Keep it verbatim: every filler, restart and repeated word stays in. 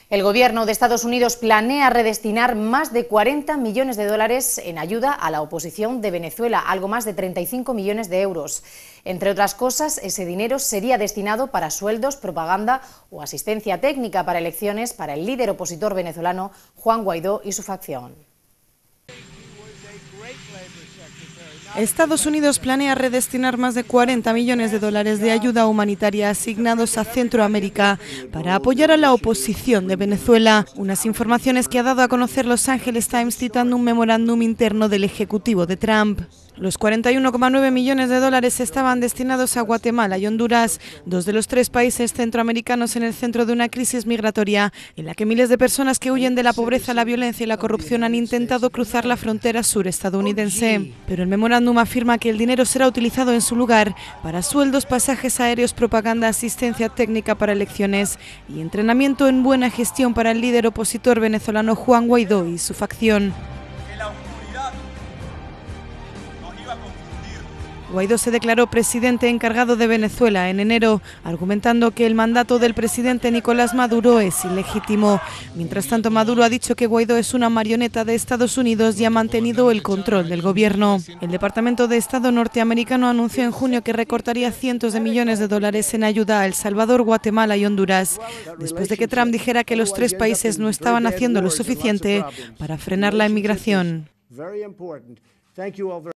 El gobierno de Estados Unidos planea redestinar más de cuarenta millones de dólares en ayuda a la oposición de Venezuela, algo más de treinta y cinco millones de euros. Entre otras cosas, ese dinero sería destinado para sueldos, propaganda o asistencia técnica para elecciones para el líder opositor venezolano Juan Guaidó y su facción. Estados Unidos planea redestinar más de cuarenta millones de dólares de ayuda humanitaria asignados a Centroamérica para apoyar a la oposición de Venezuela. Unas informaciones que ha dado a conocer Los Angeles Times citando un memorándum interno del Ejecutivo de Trump. Los cuarenta y uno coma nueve millones de dólares estaban destinados a Guatemala y Honduras, dos de los tres países centroamericanos en el centro de una crisis migratoria en la que miles de personas que huyen de la pobreza, la violencia y la corrupción han intentado cruzar la frontera sur estadounidense. Pero el memorándum afirma que el dinero será utilizado en su lugar para sueldos, pasajes aéreos, propaganda, asistencia técnica para elecciones y entrenamiento en buena gestión para el líder opositor venezolano Juan Guaidó y su facción. Guaidó se declaró presidente encargado de Venezuela en enero, argumentando que el mandato del presidente Nicolás Maduro es ilegítimo. Mientras tanto, Maduro ha dicho que Guaidó es una marioneta de Estados Unidos y ha mantenido el control del gobierno. El Departamento de Estado norteamericano anunció en junio que recortaría cientos de millones de dólares en ayuda a El Salvador, Guatemala y Honduras, después de que Trump dijera que los tres países no estaban haciendo lo suficiente para frenar la inmigración.